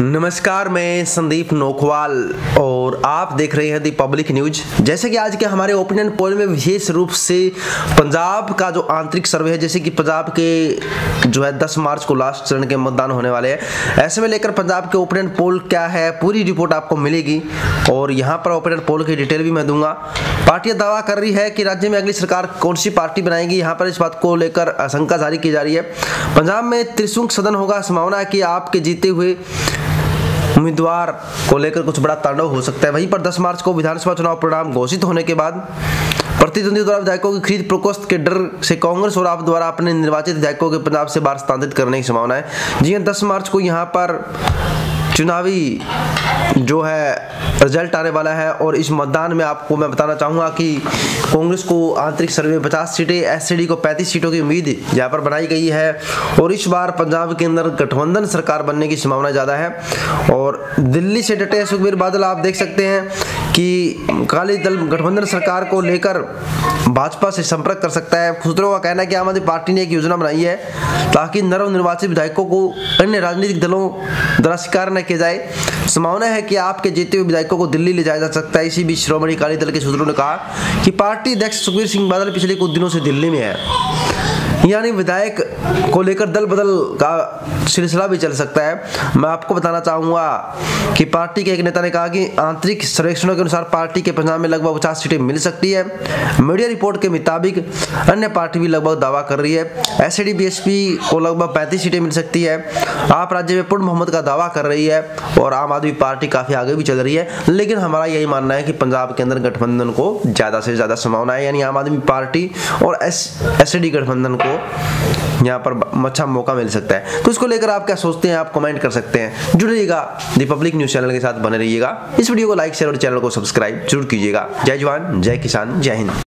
नमस्कार, मैं संदीप नोखवाल और आप देख रहे हैं दी पब्लिक न्यूज। जैसे कि आज के हमारे ओपिनियन पोल में विशेष रूप से पंजाब का जो आंतरिक सर्वे है, जैसे कि पंजाब के जो है 10 मार्च को लास्ट चरण के मतदान होने वाले हैं, ऐसे में लेकर पंजाब के ओपिनियन पोल क्या है पूरी रिपोर्ट आपको मिलेगी और यहाँ पर ओपिनियन पोल की डिटेल भी मैं दूंगा। पार्टियां दावा कर रही है कि राज्य में अगली सरकार कौन सी पार्टी बनाएगी, यहाँ पर इस बात को लेकर आशंका जारी की जा रही है। पंजाब में त्रिशंकु सदन होगा, संभावना है कि आपके जीते हुए उम्मीदवार को लेकर कुछ बड़ा तांडव हो सकता है। वहीं पर 10 मार्च को विधानसभा चुनाव परिणाम घोषित होने के बाद प्रतिद्वंदी द्वारा विधायकों की खरीद प्रकोष्ठ के डर से कांग्रेस और आप द्वारा अपने निर्वाचित विधायकों के पंजाब से बाहर स्थानांतरित करने की संभावना है। जी 10 मार्च को यहाँ पर चुनावी जो है रिजल्ट आने वाला है और इस मतदान में आपको मैं बताना चाहूँगा कि कांग्रेस को आंतरिक सर्वे में 50 सीटें, एससीडी को 35 सीटों की उम्मीद यहाँ पर बनाई गई है और इस बार पंजाब के अंदर गठबंधन सरकार बनने की संभावना ज़्यादा है। और दिल्ली से डटे सुखबीर बादल आप देख सकते हैं कि अकाली दल गठबंधन सरकार को लेकर भाजपा से संपर्क कर सकता है। सूत्रों का कहना है कि आम आदमी पार्टी ने एक योजना बनाई है ताकि नवनिर्वाचित विधायकों को अन्य राजनीतिक दलों द्वारा स्वीकार न किया जाए। संभावना है कि आपके जीते हुए विधायकों को दिल्ली ले जाया जा सकता है। इसी बीच श्रोमणी अकाली दल के सूत्रों ने कहा कि पार्टी अध्यक्ष सुखबीर सिंह बादल पिछले कुछ दिनों से दिल्ली में है, यानी विधायक को लेकर दल बदल का सिलसिला भी चल सकता है। मैं आपको बताना चाहूँगा कि पार्टी के एक नेता ने कहा कि आंतरिक सर्वेक्षणों के अनुसार पार्टी के पंजाब में लगभग 50 सीटें मिल सकती है। मीडिया रिपोर्ट के मुताबिक अन्य पार्टी भी लगभग दावा कर रही है। एससीडी बीएसपी को लगभग 35 सीटें मिल सकती है। आप राज्य में पूर्ण बहुमत का दावा कर रही है और आम आदमी पार्टी काफ़ी आगे भी चल रही है, लेकिन हमारा यही मानना है कि पंजाब के अंदर गठबंधन को ज़्यादा से ज़्यादा संभावना है, यानी आम आदमी पार्टी और एससीडी गठबंधन को यहाँ पर अच्छा मौका मिल सकता है। तो इसको लेकर आप क्या सोचते हैं, आप कमेंट कर सकते हैं। जुड़ रहिएगा दी पब्लिक न्यूज़ चैनल के साथ, बने रहिएगा। इस वीडियो को लाइक शेयर और चैनल को सब्सक्राइब जरूर कीजिएगा। जय जवान, जय किसान, जय हिंद।